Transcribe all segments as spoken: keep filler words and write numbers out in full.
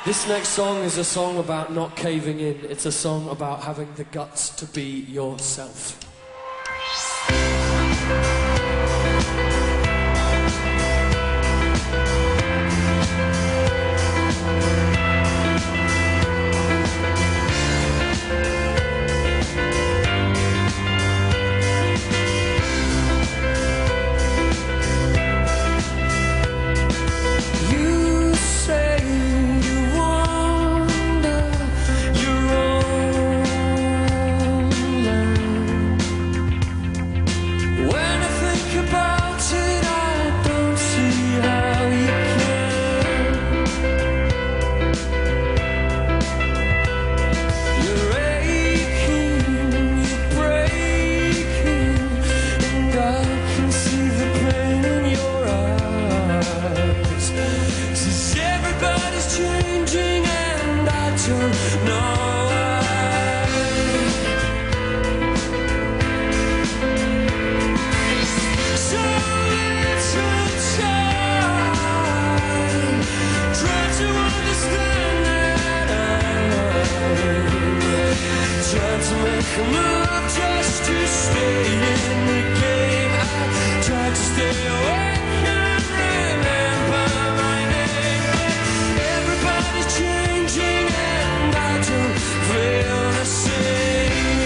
This next song is a song about not caving in. It's a song about having the guts to be yourself. Just to stay in the game, I tried to stay awake and remember my name. Everybody's changing and I don't feel the same.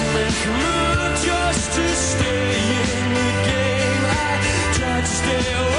Just to stay in the game, I tried to stay away.